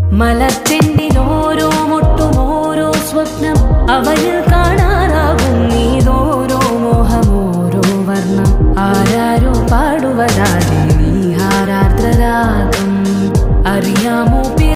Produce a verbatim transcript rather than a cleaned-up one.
മലർച്ചെണ്ടിലോരോ മുട്ടും ഓരോ സ്വപ്നം അവനിൽ കാണാനാകും നീതോരോ മോഹമോരോ വർണ്ണം ആരാരോ പാടുവതാതെ നീ ഹാരാർദ്രരാഗം അറിയാമോ